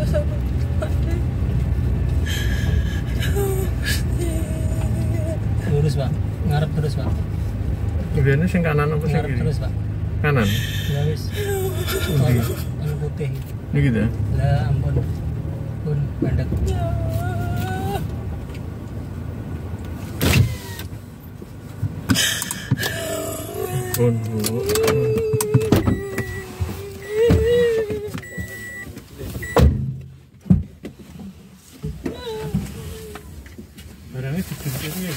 Lurus Pak, ngarep terus Pak. Ini sing kanan apa sing Ngarep kiri? terus Pak. Kanan. Ya wis. Yang putih. Ini gitu ya? Lah ampun. Pun pendek. Pun Bu. Barangnya digigit ya.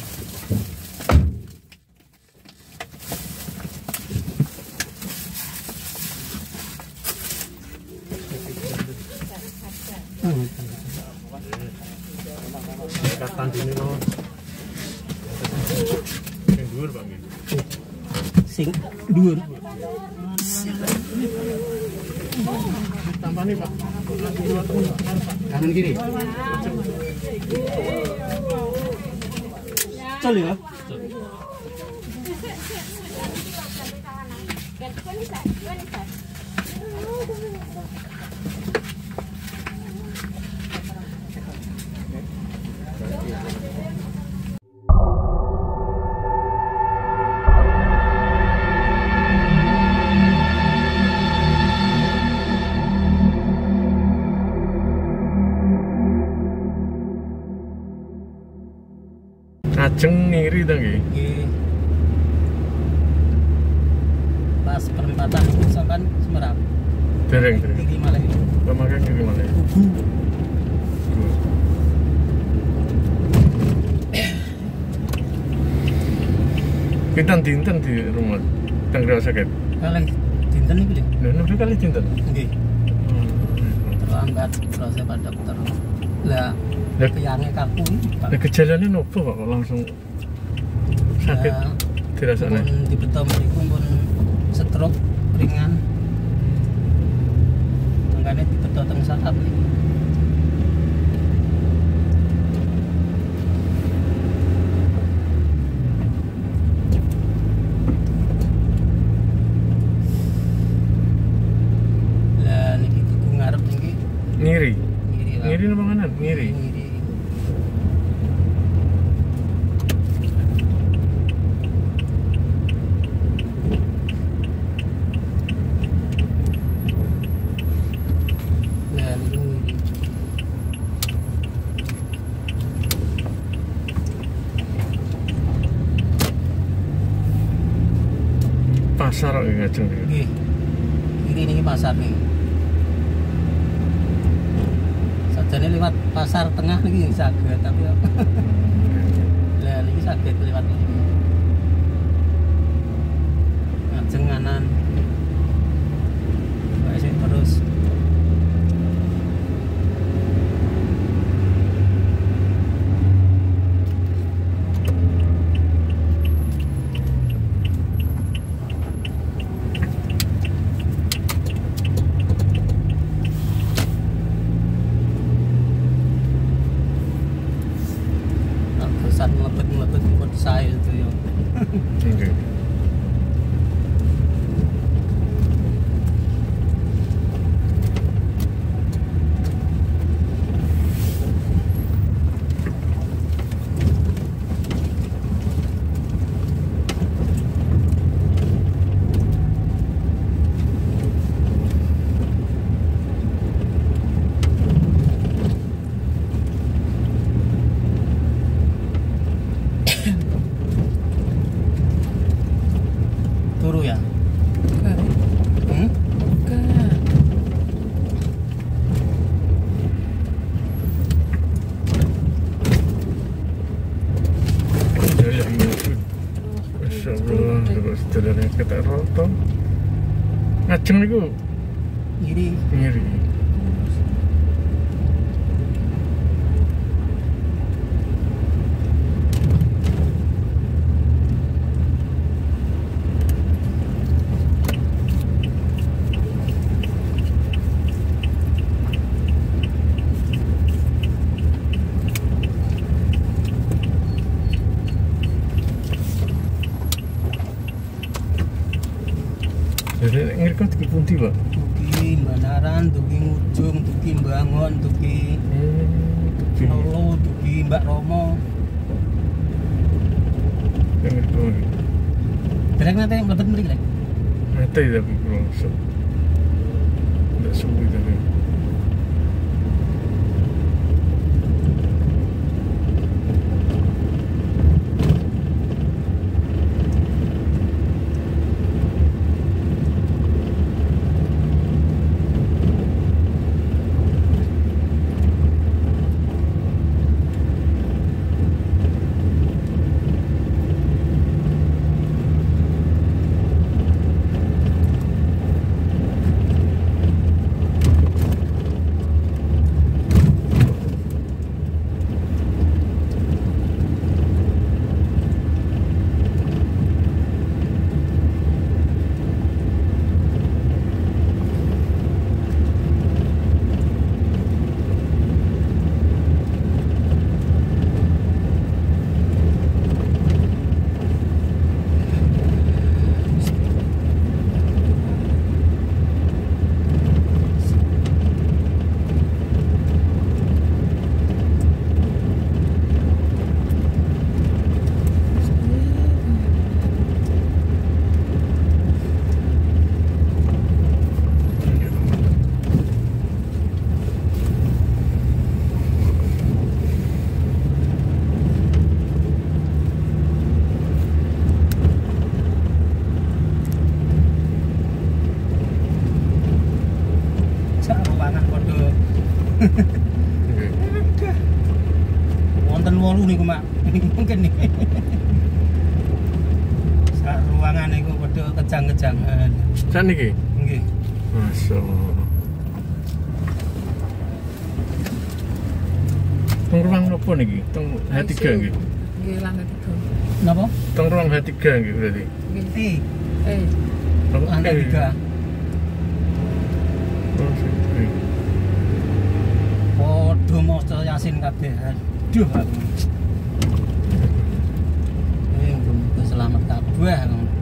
Katan sini mau. Yang dhuwur Pak nggih. Sing dhuwur. Tambah nih Pak. Kanan kiri. Col ya. Ajeng ngiri ta nggih. Nggih. Pas perempatan sampean Semarang. Dereng. Iki malah iki. Pemakai ngiri mana? Ugu. Pinten dinten di rumah tanggal sakit. Kalih dinten iki lho. Lha nembe kali dinten. Nggih. Terlambat proses Pak dokter. Lah Lah keyange kaku iki Pak. gejalane nopo kok langsung sakit dirasane? Pun dibeto mriku pun stroke ringan. Makanya dibeto teng saraf niki. Lah niki kuku ngarep niki Ngiri. ngiri Pak. Ngiri napa kanan? Ngiri. Ngiri. Lah niki ngiri. Pasar kok ngajeng iki. Nggih. Kiri niki pasar nih. Sajane lewat pasar tengah niki saged tapi ya. Lah niki saged lewat niki. Ngajeng kanan. Wae sing terus. Saat melebet ikut saya itu ya. Nggih. Turu ya? Hmm? Dari ngiri. Masyaallah, terus jalannya ketek roto. Ngajeng niku Ngiri. ngiri. Jadi ngiri kok di pundi, Pak? Mugi dugi Banaran, dugi Ngujung, dugi Bangon, dugi Solo, dugi Mbak Romo. Derek nanti mlebet mriki lek. Nanti tapi kurang sok. Nggak suwi tapi. Wonten 8 niku Mak. Mungkin nih. Sak ruangan niku padha kejang-kejangan. Saniki? Nggih. Masyaallah. Teng ruang apa niki? Teng H3 nggih. Nggih, lantai 3. Napa? Teng ruang H3 nggih berarti. Nggih. Eh, Oke. lantai 3. Oh, sip. Padha maca Yasin kabeh. Aduh aku. Muga selamat kabeh.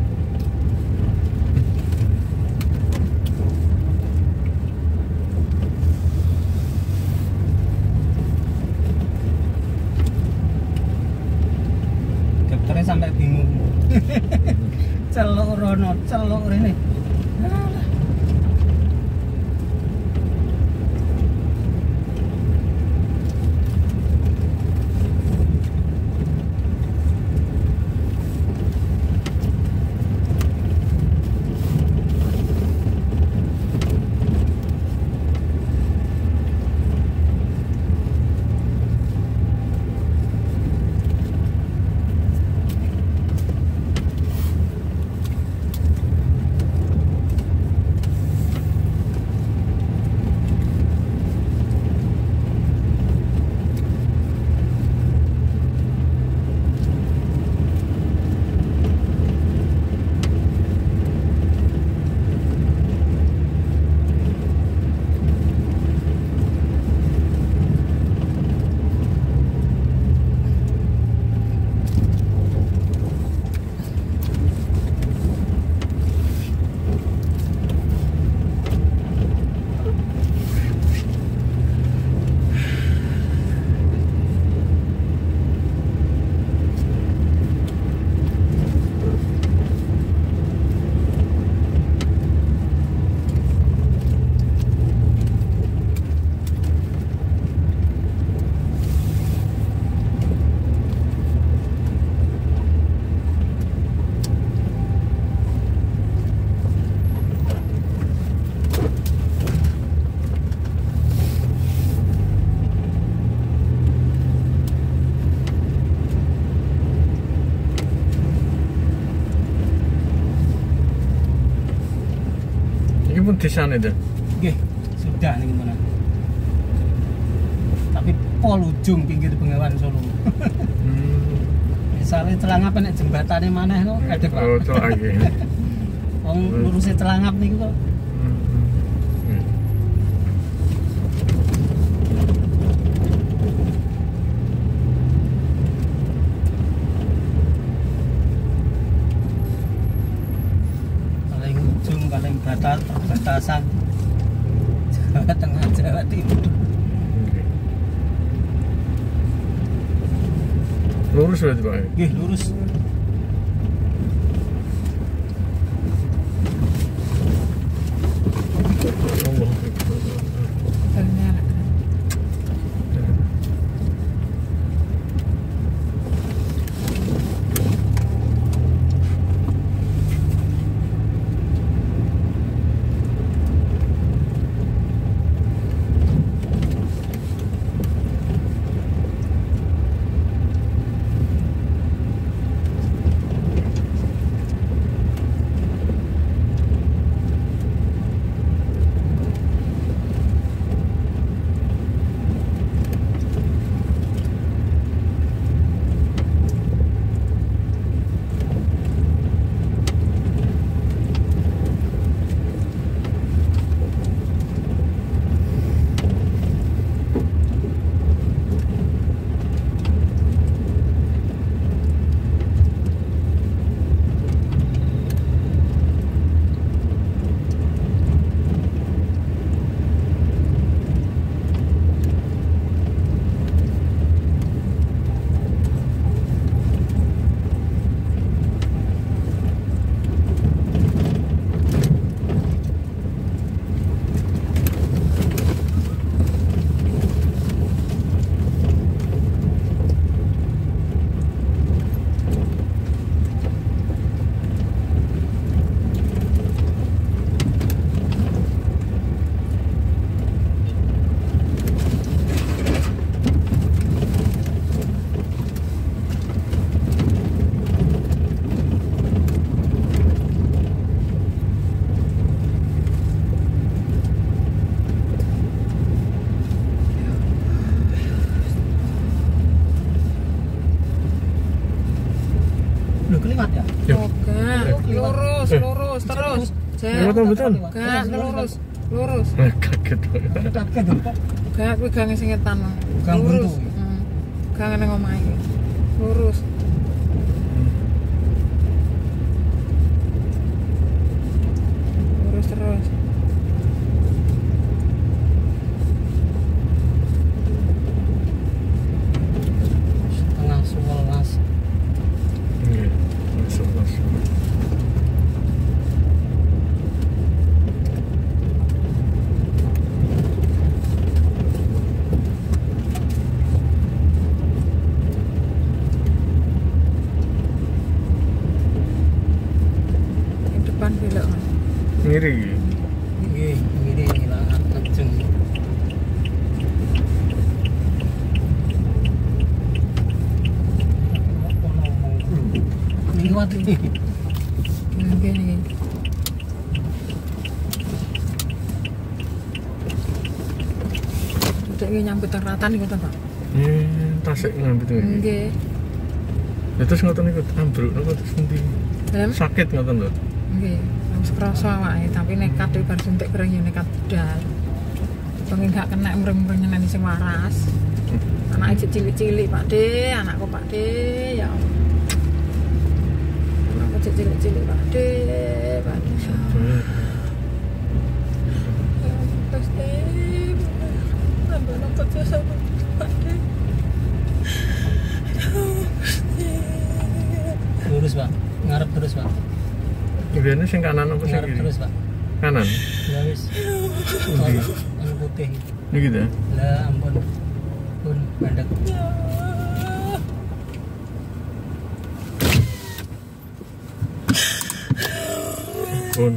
Dokternya sampai bingung. Celuk rono, celuk rene. Alah. pun desane to. Nggih, sudah nih gimana. Tapi pol ujung pinggir Bengawan Solo. Misalnya Celangap nek jembatane maneh kok kadek Pak. Oh, celak iki. Wong luruse Celangap niku kok. Paling ujung paling perbatasan Jawa Tengah, Jawa Timur. Nggih. Lurus berarti Pak. Nggih, lurus. Allah Akbar. Benar. Loh, kelewat ya? Ya. Lurus, lurus terus. Lewat apa betul? Gak, lurus. Lurus. Kaget Pak. Kaget dong, Pak. Gak, kuwi gak sing ngetan. Gang Lurus. buntu. Gak ngene omahe iki. Lurus. Lurus terus. Tengah 11. Nggih. Masuk. Yang depan belok. Ngiri iki. Nggih, ngiri lah kenceng. Liwat ini. Nggih nggih. Dek iki nyambut ratan niku to, Pak. Tasik ngambut iki. Nggih. Ya terus ngoten niku ambruk napa terus endi? Dalam Sakit ngoten lho. nggih, wis krasa awake, tapi nekat iki bar suntik bareng ya nekat budal. Pengen gak kena mreng-mreng nyeneni sing waras. Anake cilik-cilik, Pak De, anakku Pak De, ya Allah. Anakku cilik-cilik, Pak De, Pak De. Pak De, nambah kerja sama Pak De. Lurus, Pak. Ngarep terus, Pak. Kemudian sing kanan apa sing Ngarep kiri? terus, Pak. Kanan. Ya wis. Yang putih. Ini gitu ya. Lah ampun. Pun mandek. Pun.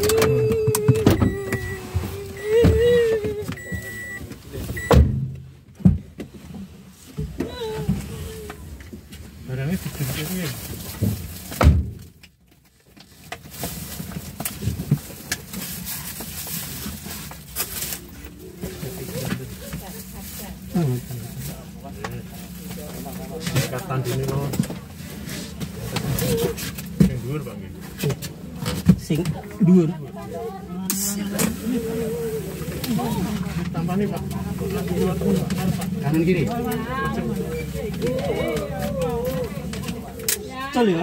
Barangnya dikit-dikit ya. Katan dini no. Yang dhuwur Bang. Sing dhuwur. Tambah nih Pak. Kanan kiri. Col ya.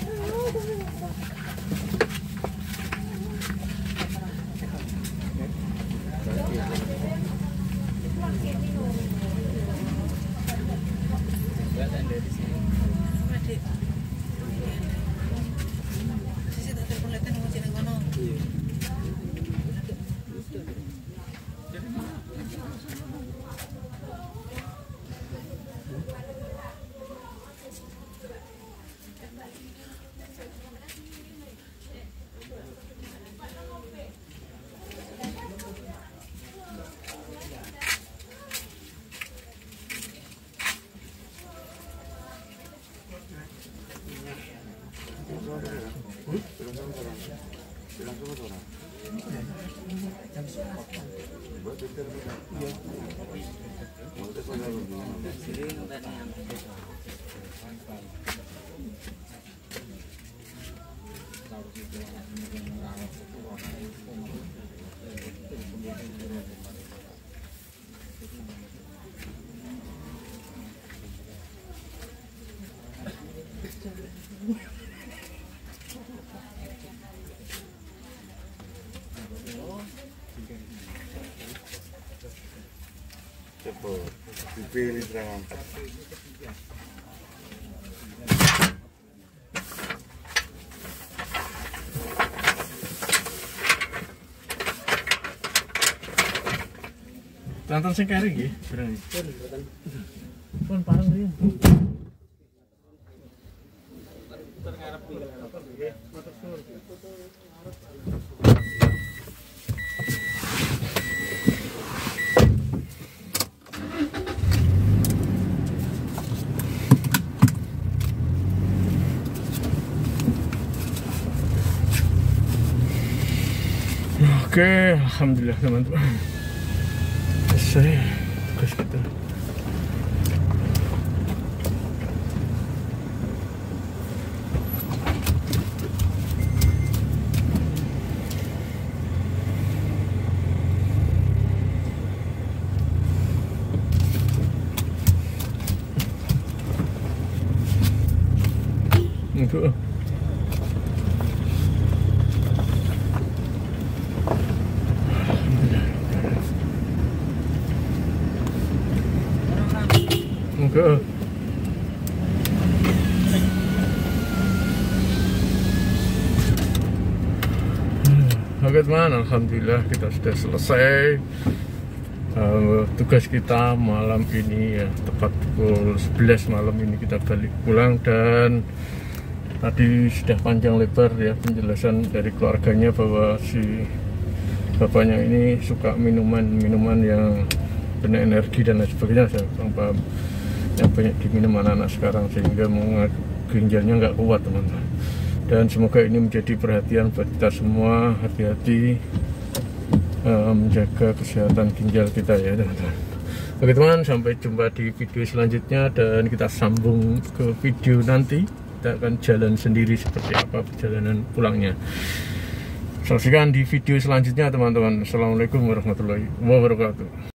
Coba dipilih terang angkat. Tonton sing kari nggih, berani. Pun pareng riyen. Oke, alhamdulillah teman-teman. Selesai tugas kita. Untuk enggak. Oke teman, alhamdulillah kita sudah selesai tugas kita malam ini ya, tepat pukul 11 malam ini kita balik pulang. Dan tadi sudah panjang lebar ya penjelasan dari keluarganya bahwa si bapaknya ini suka minuman yang benar energi dan lain sebagainya. Saya kurang paham yang banyak diminum anak-anak sekarang sehingga ginjalnya nggak kuat teman-teman. Dan semoga ini menjadi perhatian buat kita semua, hati-hati menjaga kesehatan ginjal kita ya teman-teman. Oke teman, sampai jumpa di video selanjutnya dan kita sambung ke video nanti. Kita akan jalan sendiri seperti apa perjalanan pulangnya. Saksikan di video selanjutnya teman-teman. Assalamualaikum warahmatullahi wabarakatuh.